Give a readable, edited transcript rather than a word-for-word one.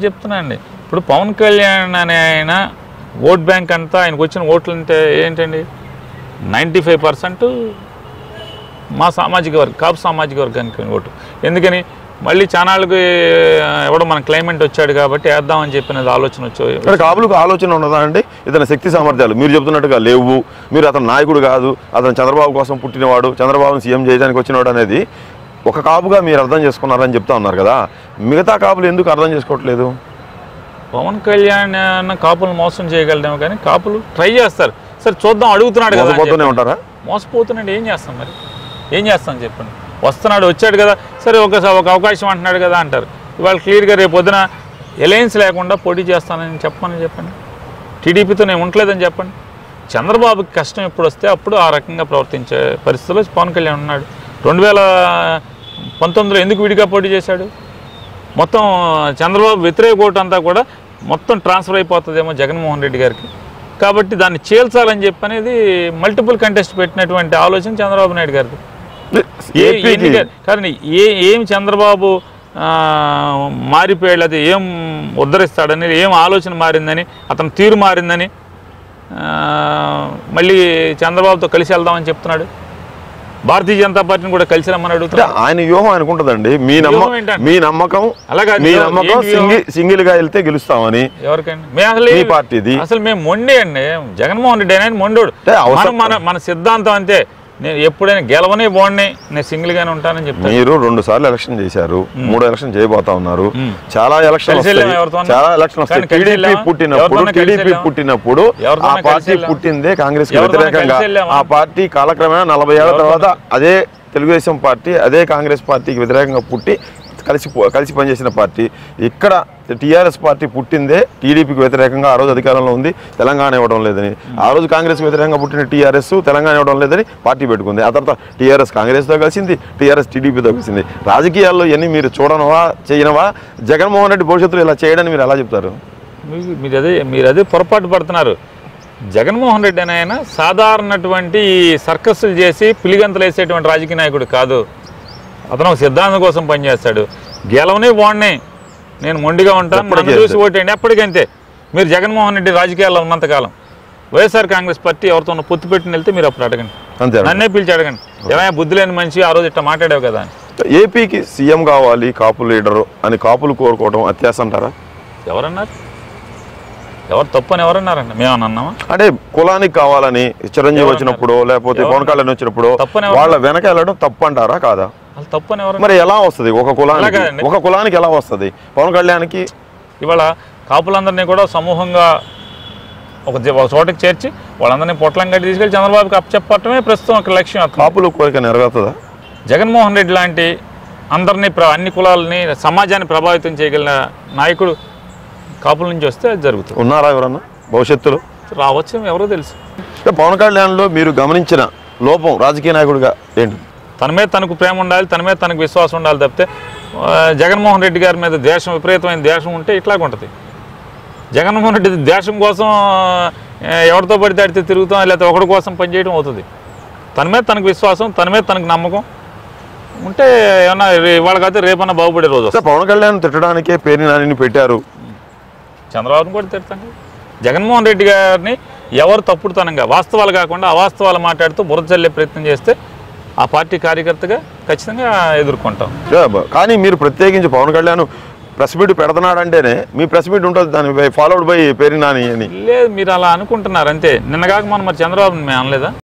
చెప్తున్నా అండి. ఇప్పుడు పవన్ కళ్యాణ్ అనే ఆయన ఓట్ బ్యాంక్ అంతా ఆయనకు వచ్చిన ఓట్లు అంటే ఏంటండి 95% మా సామాజిక వర్గం కాపు సామాజిక వర్గానికి ఓటు. ఎందుకని మళ్ళీ చానాళ్ళకి ఎవడో మన క్లైమేట్ వచ్చాడు కాబట్టి వేద్దామని చెప్పినది ఆలోచన వచ్చాయి. కాపులకు ఆలోచన ఉన్నదా అండి? ఇతని శక్తి సామర్థ్యాలు మీరు చెప్తున్నట్టుగా లేవు, మీరు అతను నాయకుడు కాదు, అతను చంద్రబాబు కోసం పుట్టినవాడు, చంద్రబాబును సీఎం చేయడానికి వచ్చినవాడు అనేది ఒక కాపుగా మీరు అర్థం చేసుకున్నారని చెప్తా ఉన్నారు కదా, మిగతా కాపులు ఎందుకు అర్థం చేసుకోవట్లేదు? పవన్ కళ్యాణ్ అన్న కాపులను మోసం చేయగలడేమో కానీ కాపులు ట్రై చేస్తారు. సరే చూద్దాం, అడుగుతున్నాడు కదా, మోసపోతూనే ఉంటారా? మోసపోతున్నాడు, ఏం చేస్తాం మరి, ఏం చేస్తాం చెప్పండి. వస్తున్నాడు, వచ్చాడు కదా, సరే ఒక అవకాశం అంటున్నాడు కదా అంటారు. ఇవాళ క్లియర్గా రేపు పొద్దున ఎలయన్స్ లేకుండా పోటీ చేస్తానని చెప్పండి. టీడీపీతో నేను ఉండలేదని చెప్పండి. చంద్రబాబుకి కష్టం ఎప్పుడు వస్తే అప్పుడు ఆ రకంగా ప్రవర్తించే పరిస్థితుల్లో పవన్ కళ్యాణ్ ఉన్నాడు. 2019లో ఎందుకు విడిగా పోటీ చేశాడు? మొత్తం చంద్రబాబు వ్యతిరేక ఓటు అంతా కూడా మొత్తం ట్రాన్స్ఫర్ అయిపోతుందేమో జగన్మోహన్ రెడ్డి గారికి. కాబట్టి దాన్ని చేల్చాలని చెప్పి అనేది మల్టిపుల్ కంటెస్ట్ పెట్టినటువంటి ఆలోచన చంద్రబాబు నాయుడు గారిది. కానీ ఏం చంద్రబాబు మారిపోయాడు, అది ఏం ఉద్ధరిస్తాడని, ఏం ఆలోచన మారిందని, అతని తీరు మారిందని మళ్ళీ చంద్రబాబుతో కలిసి వెళ్దామని చెప్తున్నాడు. భారతీయ జనతా పార్టీని కూడా కలిసి రమ్మని అడుగుతాడు. ఆయన వ్యూహం అనుకుంటుందండి. మీ నమ్మకం సింగిల్ గా వెళ్తే గెలుస్తామని. ఎవరికండి? పార్టీది అసలు మేము మొండి అండి. జగన్మోహన్ రెడ్డి ఆయన మొండోడు. మన సిద్ధాంతం అంతే. నేను ఎప్పుడైనా గెలవనే బాగుండి, నేను సింగిల్ గానే ఉంటానని చెప్తాను. మీరు 2 సార్లు ఎలక్షన్ చేశారు, 3 ఎలక్షన్ చేయబోతా ఉన్నారు. చాలా ఎలక్షన్ వస్తాయి. టీడీపీ పుట్టినప్పుడు ఆ పార్టీ పుట్టిందే కాంగ్రెస్ కి వ్యతిరేకంగా. ఆ పార్టీ కాలక్రమేణా 40 ఏళ్ల తర్వాత అదే తెలుగుదేశం పార్టీ అదే కాంగ్రెస్ పార్టీకి వ్యతిరేకంగా పుట్టి కలిసి పనిచేసిన పార్టీ. ఇక్కడ టీఆర్ఎస్ పార్టీ పుట్టిందే టీడీపీకి వ్యతిరేకంగా. ఆ రోజు అధికారంలో ఉంది, తెలంగాణ ఇవ్వడం లేదని. ఆ రోజు కాంగ్రెస్ వ్యతిరేకంగా పుట్టిన టీఆర్ఎస్ తెలంగాణ ఇవ్వడం లేదని పార్టీ పెట్టుకుంది. ఆ తర్వాత టీఆర్ఎస్ కాంగ్రెస్తో కలిసింది, టీఆర్ఎస్ టీడీపీతో కలిసింది. రాజకీయాల్లో ఇవన్నీ మీరు చూడనవా చేయనవా? జగన్మోహన్ రెడ్డి భవిష్యత్తులో ఇలా చేయడని మీరు ఎలా చెప్తారు? మీరు అదే పొరపాటు పడుతున్నారు. జగన్మోహన్ రెడ్డి అని ఆయన సాధారణటువంటి సర్కస్సులు చేసి పిలిగంతలు వేసేటువంటి రాజకీయ నాయకుడు కాదు. అతను ఒక సిద్ధాంతం కోసం పనిచేస్తాడు. గెలవనే బాగున్నాయి, నేను మొండిగా ఉంటాను, నన్ను చూసి ఓటేయండి, ఎప్పటికంతే. మీరు జగన్మోహన్ రెడ్డి రాజకీయాల్లో ఉన్నంతకాలం వైఎస్ఆర్ కాంగ్రెస్ పార్టీ ఎవరితో పొత్తు పెట్టుని వెళ్తే మీరు అప్పుడు అడగండి, నన్నే పిలిచి అడగండి. ఏమైనా బుద్ధి లేని మనిషి ఆ రోజు ఇట్లా మాట్లాడావు కదా అని. ఏపీకి సీఎం కావాలి కాపు లీడరు అని కాపులు కోరుకోవడం అత్యాస అంటారా? ఎవరన్నారు? ఎవరు తప్పు అని ఎవరన్నారండి? మేమన్నా అన్నామా? అంటే కులానికి కావాలని చిరంజీవి వచ్చినప్పుడు లేకపోతే పవన్ కళ్యాణ్ వచ్చినప్పుడు వాళ్ళ వెనక వెళ్ళడం తప్పు అంటారా కాదా? తప్పని ఎవరు? మరి ఎలా వస్తుంది ఒక కులానికి ఎలా వస్తుంది? పవన్ కళ్యాణ్కి ఇవాళ కాపులందరినీ కూడా సమూహంగా ఒక చోటకి చేర్చి వాళ్ళందరినీ పొట్లం కట్టి తీసుకెళ్ళి చంద్రబాబుకి అప్పచెప్పటమే ప్రస్తుతం ఒక లక్ష్యం. కాపులు కోరిక నెరవేరుతుందా? జగన్మోహన్ రెడ్డి లాంటి అందరినీ అన్ని కులాలని సమాజాన్ని ప్రభావితం చేయగలిగిన నాయకుడు కాపుల నుంచి వస్తే అది జరుగుతుంది. ఉన్నారా ఎవరన్నా భవిష్యత్తులో? రావచ్చు, ఎవరో తెలుసు. పవన్ కళ్యాణ్లో మీరు గమనించిన లోపం రాజకీయ నాయకుడిగా ఏంటి? తన మీద తనకు ప్రేమ ఉండాలి, తన మీద తనకు విశ్వాసం ఉండాలి తప్పితే జగన్మోహన్ రెడ్డి గారి మీద ద్వేషం, విపరీతమైన ద్వేషం ఉంటే ఇట్లాగ ఉంటుంది. జగన్మోహన్ రెడ్డి ద్వేషం కోసం ఎవరితో పడితే అడితే తిరుగుతాం, లేకపోతే ఒకరి కోసం పనిచేయడం అవుతుంది. తన మీద తనకు విశ్వాసం, తన మీద తనకు నమ్మకం ఉంటే ఏమన్నా వాళ్ళకైతే రేపన్నా బాగుపడే రోజు వస్తుంది. పవన్ కళ్యాణ్ తిట్టడానికే పేరుని నానిని పెట్టారు, చంద్రబాబుని కూడా తిడతాను. జగన్మోహన్ రెడ్డి గారిని ఎవరు తప్పుడుతనంగా వాస్తవాలు కాకుండా అవాస్తవాలు మాట్లాడుతూ బురద చల్లే ప్రయత్నం చేస్తే ఆ పార్టీ కార్యకర్తగా ఖచ్చితంగా ఎదుర్కొంటాం. కానీ మీరు ప్రత్యేకించి పవన్ కళ్యాణ్ ప్రెస్ మీట్ పెడుతున్నాడంటేనే మీ ప్రెస్ మీట్ ఉంటుంది, దాని ఫాలోడ్ బై పేరుని నాని అని. లేదు, మీరు అలా అనుకుంటున్నారు అంతే. నిన్నగాక మనం మరి చంద్రబాబుని మేము అనలేదా?